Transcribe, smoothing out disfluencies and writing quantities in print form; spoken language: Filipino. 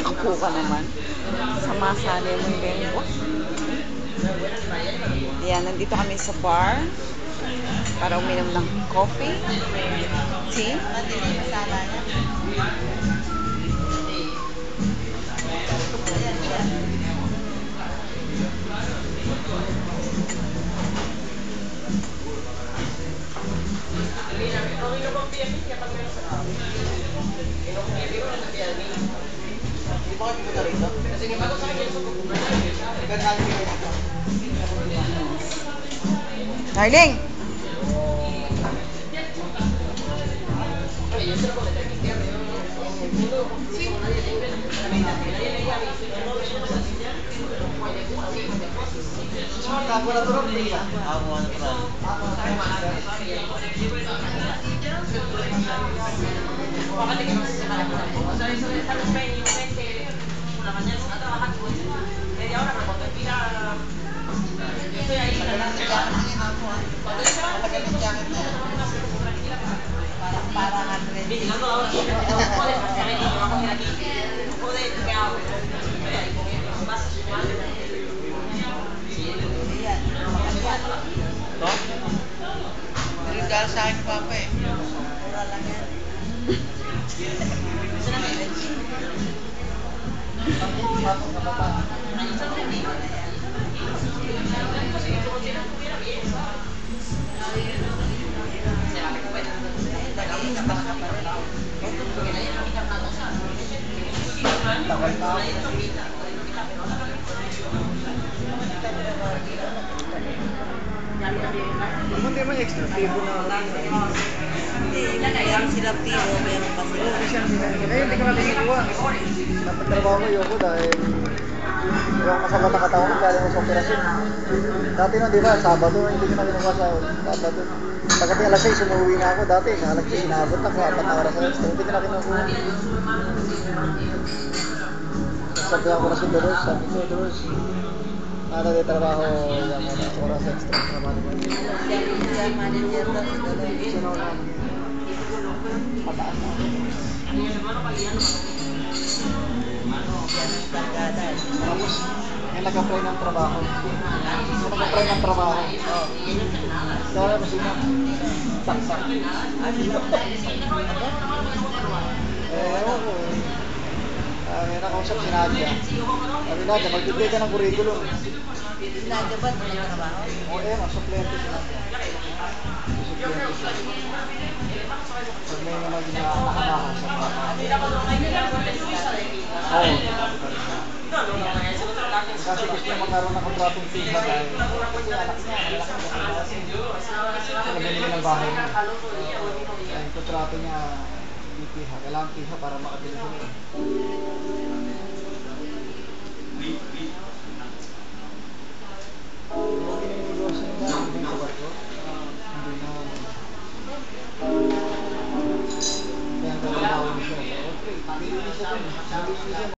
Naku ka naman. Samasali mo yung lengwa. Yan, nandito kami sa bar para uminom ng coffee, tea. Darling! Regalo sa akin ni Papa eh. Mura lang yan. Hindi man extra tibo na. Hindi, ilagay sila piro, meron pa sila. Ngayon, hindi ka natin ikuha. Dapat trabaho ko yoko dahil yung masama na katawan ko galing sa operasyon. Dati no, di ba, Sabado, hindi ko na kinuha sa Sabado. Pagdating alas 6, umuwi na ako. Dati, alas 6, inabot ako, 4 na oras sa extra. Hindi ko na kinuha. Sabi ako na si Doros, sabi ko, Doros, trabaho yung oras extra trabaho ko. Siya manager daw si Doloy. Sino na? Pataas na. Tapos, may nag-apply ng trabaho. May nag-apply ng trabaho. Kaya mo sino? Saksak. Ewan ko eh. May nakausap si Nadia. Sabi Nadia, magbibigay ka ng curriculum. Nadia ba ito ng trabaho? Oo, suplente si Nadia. Suplente siya. Pag may naman nakanakas sa trabaho. Oo. Kasi gusto niya magkaroon ng kontratong FIFA dahil yung anak niya, malaki na kasi nabili ng bahay niya. Yung kontrato niya, hindi piha. Kailangan piha para makabili siya. Yung ginigosyo niya, hindi sa barko. Hindi na. Kaya ang gawin siya. Okay, pili siya dun. Pili siya